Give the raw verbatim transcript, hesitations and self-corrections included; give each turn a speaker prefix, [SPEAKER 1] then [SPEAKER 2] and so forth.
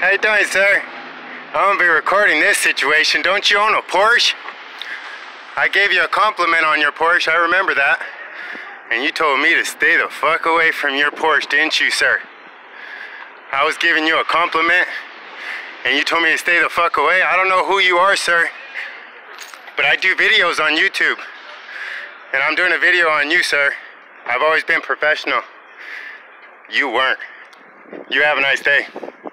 [SPEAKER 1] How you doing, sir? I'm gonna be recording this situation. Don't you own a Porsche? I gave you a compliment on your Porsche, I remember that. And you told me to stay the fuck away from your Porsche, didn't you, sir? I was giving you a compliment, and you told me to stay the fuck away. I don't know who you are, sir, but I do videos on YouTube. And I'm doing a video on you, sir. I've always been professional. You weren't. You have a nice day.